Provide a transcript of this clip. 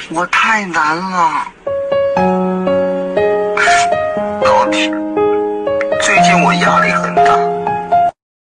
我太难了。老铁，最近我压力很大。